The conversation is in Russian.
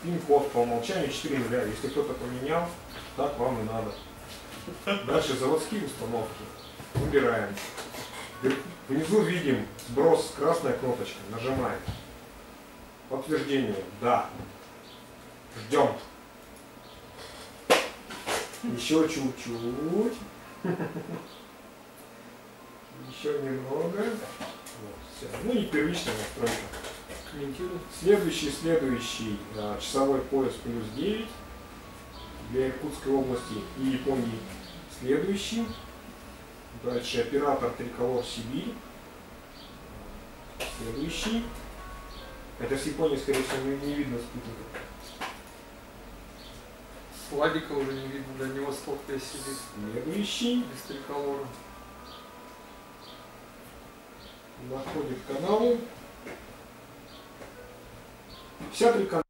Пин-код по умолчанию 4 нуля. Если кто-то поменял, так вам и надо. Дальше заводские установки. Выбираем. Внизу видим сброс, красная кнопочка. Нажимаем. Подтверждение. Да. Ждем. Еще чуть-чуть. Еще немного. Вот, все. Ну и первичная настройка. Комментирую. Следующий часовой пояс плюс 9 для Иркутской области и Японии. Следующий. Дальше оператор Триколор Сибирь. Следующий. Это с Японии, скорее всего, не видно спутника. Владика уже не видно, Дальний Восток весь сидит. Следующий. Без триколора. Находит каналы. Вся 3 канала.